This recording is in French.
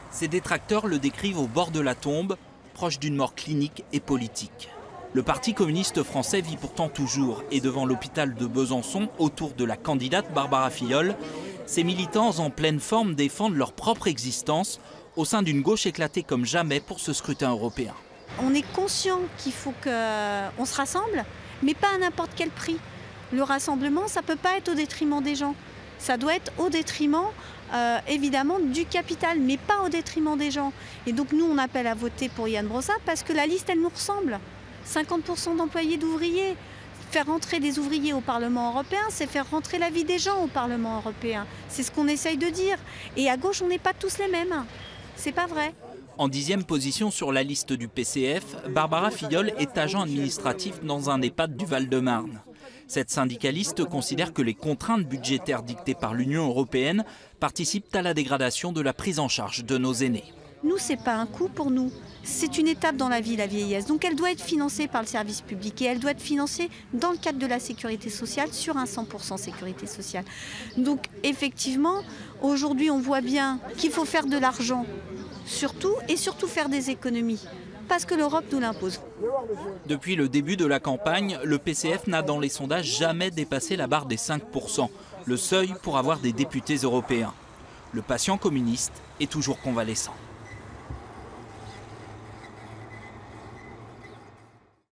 Ses détracteurs le décrivent au bord de la tombe, proche d'une mort clinique et politique. Le Parti communiste français vit pourtant toujours, et devant l'hôpital de Besançon, autour de la candidate Barbara Filleul, ses militants en pleine forme défendent leur propre existence au sein d'une gauche éclatée comme jamais pour ce scrutin européen. On est conscient qu'il faut qu'on se rassemble, mais pas à n'importe quel prix. Le rassemblement, ça ne peut pas être au détriment des gens. Ça doit être au détriment, évidemment, du capital, mais pas au détriment des gens. Et donc nous, on appelle à voter pour Ian Brossat parce que la liste, elle nous ressemble. 50% d'employés d'ouvriers. Faire rentrer des ouvriers au Parlement européen, c'est faire rentrer la vie des gens au Parlement européen. C'est ce qu'on essaye de dire. Et à gauche, on n'est pas tous les mêmes. C'est pas vrai. En 10e position sur la liste du PCF, Barbara Filleul est agent administratif dans un EHPAD du Val-de-Marne. Cette syndicaliste considère que les contraintes budgétaires dictées par l'Union européenne participent à la dégradation de la prise en charge de nos aînés. Nous, ce n'est pas un coût pour nous. C'est une étape dans la vie, la vieillesse. Donc elle doit être financée par le service public et elle doit être financée dans le cadre de la sécurité sociale sur un 100% sécurité sociale. Donc effectivement, aujourd'hui, on voit bien qu'il faut faire de l'argent, surtout faire des économies. Parce que l'Europe nous l'impose. Depuis le début de la campagne, le PCF n'a dans les sondages jamais dépassé la barre des 5%, le seuil pour avoir des députés européens. Le patient communiste est toujours convalescent.